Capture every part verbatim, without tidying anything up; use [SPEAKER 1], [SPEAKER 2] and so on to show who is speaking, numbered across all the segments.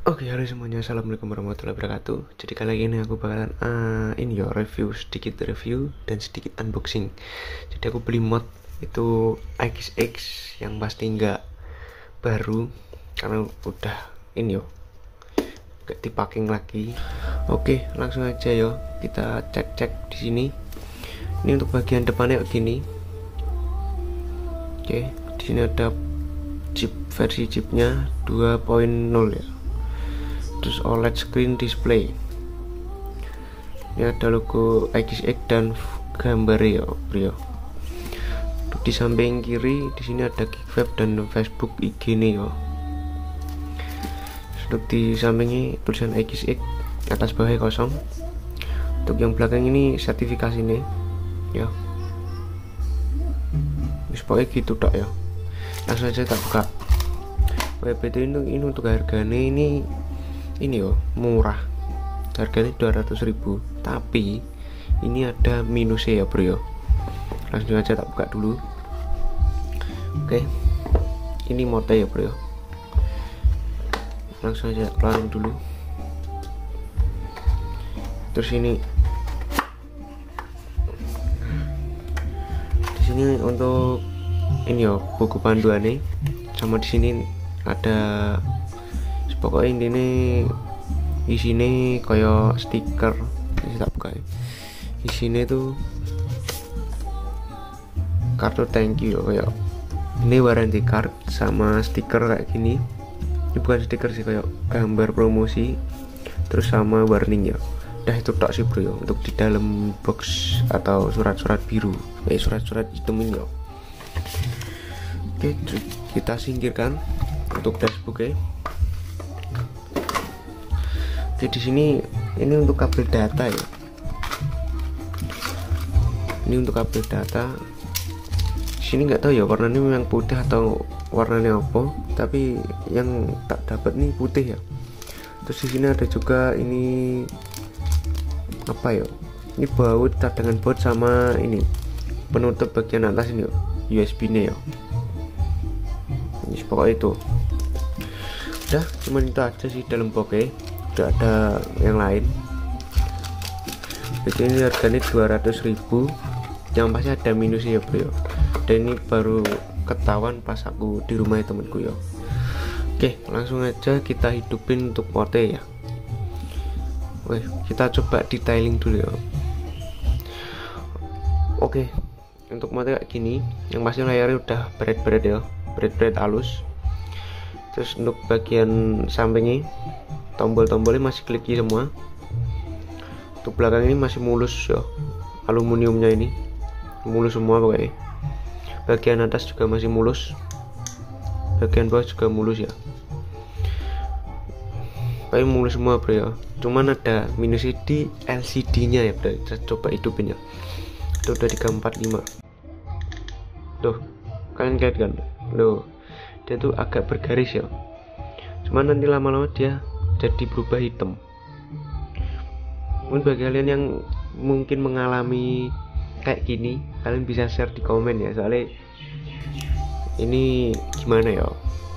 [SPEAKER 1] Oke, halo semuanya, assalamualaikum warahmatullahi wabarakatuh. Jadi kali ini aku bakalan uh, ini ya review sedikit review dan sedikit unboxing. Jadi aku beli mod itu X X yang pasti nggak baru karena udah ini yo gak dipacking lagi. Oke, langsung aja yo kita cek-cek di sini. Ini untuk bagian depannya kayak gini. Oke, di sini ada chip versi chipnya dua titik nol ya. Terus O L E D screen display. Ini ada logo X X dan gambar ya, bro. Di samping kiri di sini ada Geekweb dan Facebook I G nih yo. Untuk di sampingnya tulisan X X, atas bawahnya kosong. Untuk yang belakang ini sertifikasi nih ya. Wis pokoknya gitu tok ya. Langsung aja tak buka. W P T ini, ini untuk harganya ini ini yo murah, harganya dua ratus ribu, tapi ini ada minusnya ya bro yo. Langsung aja tak buka dulu. Oke, ini modnya ya bro yo. Langsung aja keluarin dulu. Terus ini di sini untuk ini yo buku panduan nih, sama di sini ada pokoknya intinya isinya kayak stiker. Ini tak buka ya. Isinya tuh kartu thank you kayak ini warranty card sama stiker kayak gini. Ini bukan stiker sih, kayak gambar promosi terus sama warning ya. Udah itu tak sih bro ya, untuk di dalam box atau surat-surat biru eh surat-surat hitam ini ya. Oke, kita singkirkan untuk dashboard ya. Jadi di sini ini untuk kabel data ya. Ini untuk kabel data. Di sini nggak tahu ya warnanya memang putih atau warnanya apa, tapi yang tak dapat nih putih ya. Terus di sini ada juga ini apa ya? Ini baut cadangan baut sama ini penutup bagian atas ini U S B-nya ya. Ini pokoknya itu. Udah, cuman itu aja sih dalam boxnya. Tidak ada yang lain. Jadi ini harganya dua ratus ribu, yang pasti ada minusnya ya bro. Dan ini baru ketahuan pas aku di rumah temanku ya. Oke, langsung aja kita hidupin untuk modnya ya. Oke, kita coba detailing dulu ya. Oke, untuk modnya kayak gini, yang pasti layarnya udah berat-berat ya, berat-berat halus. Terus untuk bagian sampingnya tombol-tombolnya masih kliki semua. Untuk belakang ini masih mulus ya, aluminiumnya ini mulus semua pokoknya. Bagian atas juga masih mulus, bagian bawah juga mulus ya, pokoknya mulus semua bro ya. Cuman ada minusnya di L C D nya ya bro. Kita coba hidupin ya. Itu udah tiga empat lima. Tuh, kalian lihat kan, loh dia tuh agak bergaris ya. Cuman nanti lama-lama dia jadi berubah hitam. Mungkin bagi kalian yang mungkin mengalami kayak gini, kalian bisa share di komen ya, soalnya ini gimana ya,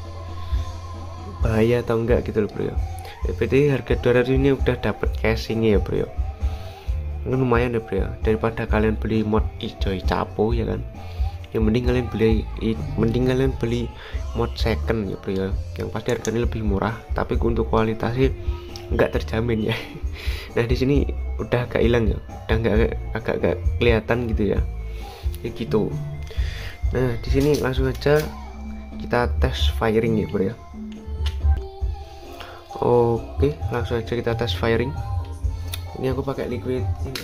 [SPEAKER 1] bahaya atau enggak gitu loh bro ya. W P T harga dua ratus ini udah dapat casingnya ya bro ya. Ini lumayan ya bro ya, daripada kalian beli mod ijoy capo ya kan. Yang mending kalian beli mending kalian beli mod second ya bro ya, yang pasti harganya lebih murah, tapi untuk kualitasnya nggak terjamin ya. Nah di sini udah agak hilang ya, udah nggak agak agak kelihatan gitu ya, kayak gitu. Nah di sini langsung aja kita tes firing ya bro ya. Oke, langsung aja kita tes firing. Ini aku pakai liquid ini,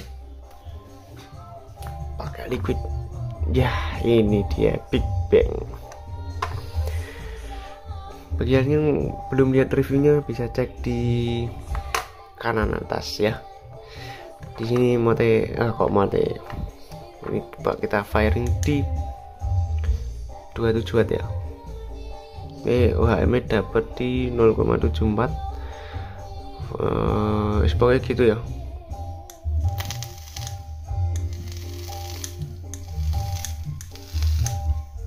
[SPEAKER 1] pakai liquid ya, ini dia Big Bang. Bagi kalian yang belum lihat reviewnya bisa cek di kanan atas ya. Di sini mate ah, kok mate ini coba kita firing di dua puluh tujuh watt ya. Oke, O H M nya dapat di nol koma tujuh empat. Eh, uh, pokoknya gitu ya.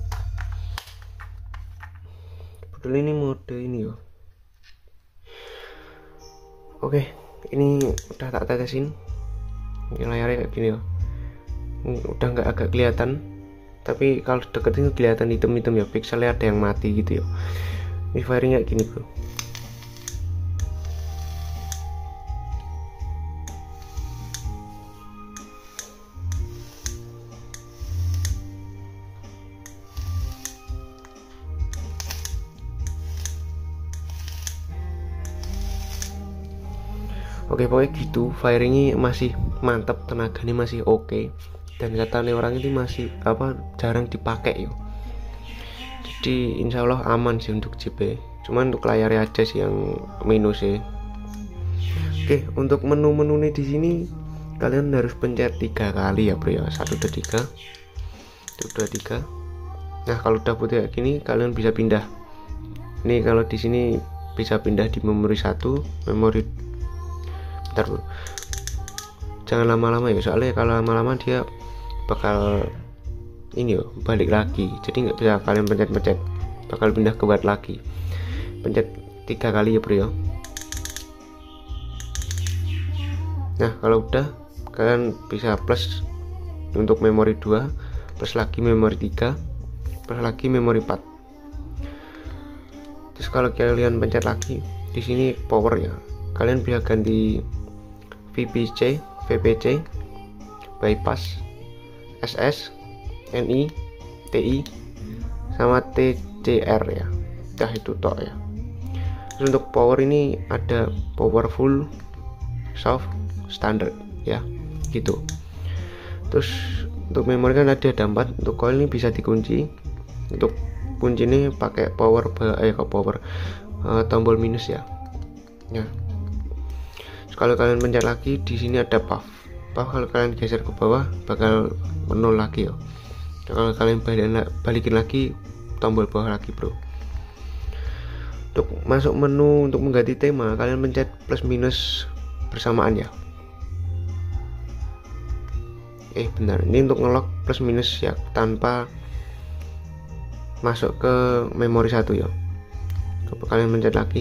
[SPEAKER 1] Padahal ini mode ini yo, Oke, ini udah tak tetesin. Ini layarnya kayak gini ya. Ini udah nggak agak kelihatan, tapi kalau deketin kelihatan hitam-hitam ya, pixelnya ada yang mati gitu ya. Ini firing kayak gini bro. Oke, pokoknya gitu, firingnya masih mantap, tenaganya masih oke, dan katanya orang ini masih apa jarang dipakai yo. Jadi insya Allah aman sih untuk J P, cuman untuk layarnya aja sih yang minus sih. Oke, untuk menu-menu nih di sini kalian harus pencet tiga kali ya bro ya, satu dua tiga, satu dua tiga. Nah kalau udah putih kayak gini kalian bisa pindah. Ini kalau di sini bisa pindah di memori satu, memori bro. Jangan lama-lama ya, soalnya kalau lama-lama dia bakal ini yo balik lagi, jadi nggak bisa kalian pencet-pencet, bakal pindah ke word lagi. Pencet tiga kali ya bro ya. Nah kalau udah kalian bisa plus untuk memori dua, plus lagi memori tiga, plus lagi memori empat. Terus kalau kalian pencet lagi di sini power ya, kalian bisa ganti V P C, V P C, bypass, S S, N I, T I, sama T C R ya. Dah itu tok ya. Terus untuk power ini ada powerful, soft, standard ya, gitu. Terus untuk memori kan ada ada empat. Untuk coil ini bisa dikunci. Untuk kunci ini pakai power eh kok power uh, tombol minus ya. Ya. Kalau kalian pencet lagi di sini ada puff. Puff kalau kalian geser ke bawah bakal nol lagi ya. Kalau kalian balikin lagi tombol bawah lagi bro. Untuk masuk menu untuk mengganti tema kalian pencet plus minus bersamaan ya. Eh benar, ini untuk ngelock plus minus ya tanpa masuk ke memori satu ya. Coba kalian pencet lagi.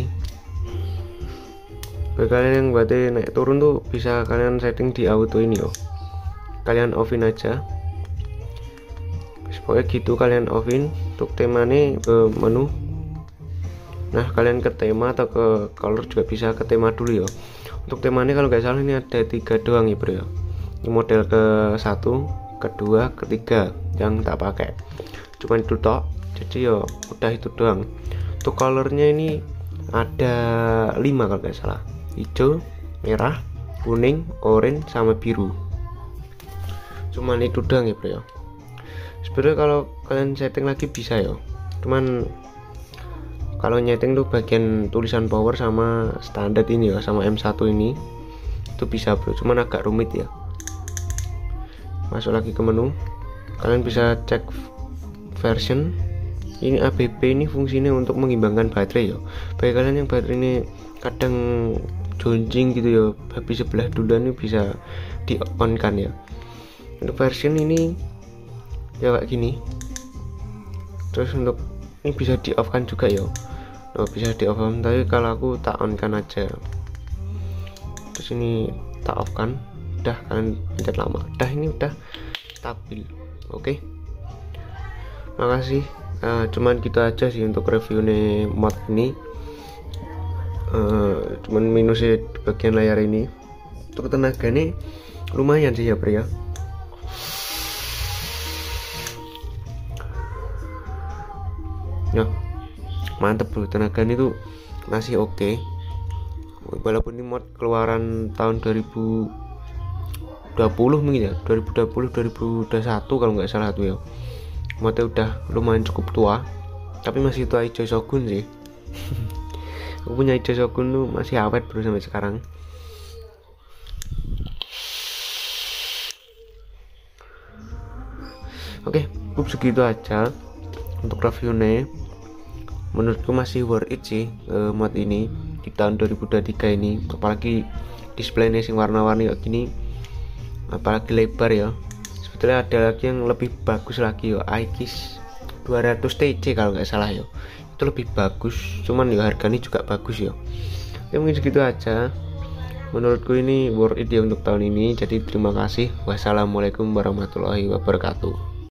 [SPEAKER 1] Bagi kalian yang berarti naik turun tuh bisa kalian setting di auto ini yo. Kalian offin aja. Pokoknya gitu kalian offin. Untuk tema nih ke menu. Nah kalian ke tema atau ke color juga bisa ke tema dulu ya. Untuk tema ini kalau nggak salah ini ada tiga doang ya bro ya. Ini model ke satu, kedua, ketiga yang tak pakai. Cuman itu tok. Jadi ya udah itu doang. Untuk colornya ini ada lima kalau nggak salah. Hijau, merah, kuning, oranye, sama biru. Cuman itu doang ya bro ya. Sebenarnya kalau kalian setting lagi bisa ya. Cuman kalau nyeting tuh bagian tulisan power sama standar ini ya, sama M satu ini itu bisa bro. Cuman agak rumit ya. Masuk lagi ke menu. Kalian bisa cek version. Ini A B B ini fungsinya untuk mengimbangkan baterai ya. Bagi kalian yang baterai ini kadang jonjing gitu ya, habis sebelah duluan ini bisa di on kan ya. Untuk version ini ya kayak gini. Terus untuk ini bisa di off kan juga ya. Oh, bisa di off kan, tapi kalau aku tak on kan aja. Terus ini tak off kan. Udah kalian pencet lama. Udah ini udah stabil. Oke. Makasih. Uh, cuman gitu aja sih untuk review nih mod ini. Uh, cuman minusnya di bagian layar ini. Untuk tenaga nih lumayan sih ya bro ya. Ya mantep bro, tenaga ini tuh masih oke okay. Walaupun ini mod keluaran tahun dua ribu dua puluh mungkin ya, dua ribu dua puluh dua ribu dua puluh satu kalau nggak salah tuh ya. Modnya udah lumayan cukup tua, tapi masih tua hijau Shogun sih. Aku punya hijau Shogun tuh masih awet bro sampai sekarang. Oke, cukup segitu aja untuk reviewnya. Menurutku masih worth it sih uh, mod ini di tahun dua ribu dua puluh tiga ini, apalagi displaynya sing warna-warni kayak gini, apalagi lebar ya. Sebetulnya ada lagi yang lebih bagus lagi yo, I K I S dua ratus T C kalau nggak salah yo. Itu lebih bagus, cuman ya harganya juga bagus yo. Ya mungkin segitu aja. Menurutku ini worth it ya untuk tahun ini. Jadi terima kasih. Wassalamualaikum warahmatullahi wabarakatuh.